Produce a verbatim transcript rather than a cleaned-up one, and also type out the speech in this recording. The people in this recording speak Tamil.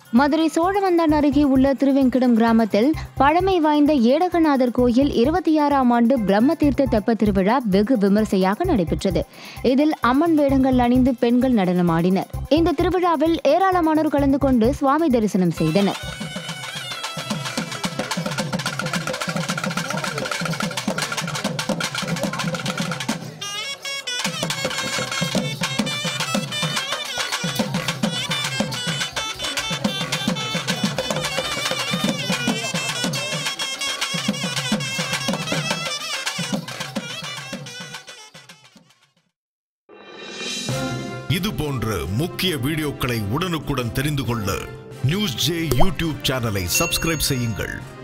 மதுரை சோழவந்தான் அருகே உள்ள திருவெங்கடம் கிராமத்தில் பழமை வாய்ந்த ஏடகநாதர் கோயில் இருபத்தி ஆறாம் ஆண்டு பிரம்ம தீர்த்த தெப்ப திருவிழா வெகு விமர்சையாக நடைபெற்றது. இதில் அம்மன் வேடங்கள் அணிந்து பெண்கள் நடனமாடினர். இந்த திருவிழாவில் ஏராளமானோர் கலந்து கொண்டு சுவாமி தரிசனம் செய்தனர். இது போன்ற முக்கிய வீடியோக்களை உடனுக்குடன் தெரிந்து கொள்ள நியூஸ் ஜே யூடியூப் சேனலை சப்ஸ்கிரைப் செய்யுங்கள்.